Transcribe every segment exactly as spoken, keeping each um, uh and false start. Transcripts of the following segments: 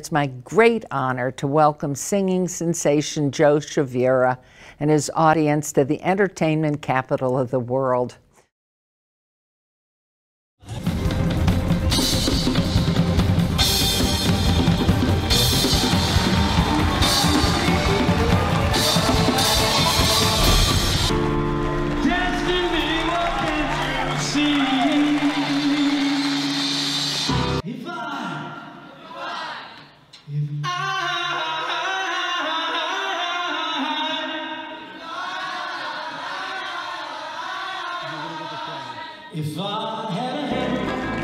It's my great honor to welcome singing sensation Joe Chavira and his audience to the entertainment capital of the world. If I had a hand,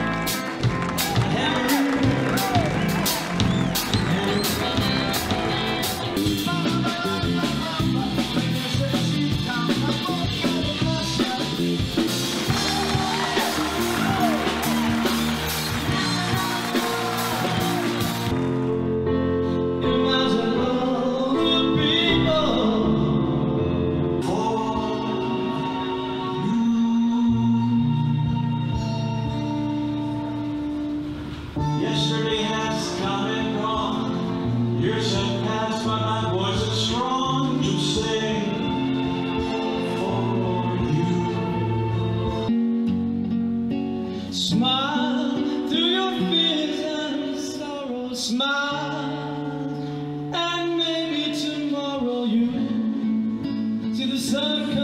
yesterday has come and gone. Years have passed, but my voice is strong to sing for you. Smile through your fears and sorrows. Smile, and maybe tomorrow you see the sun come.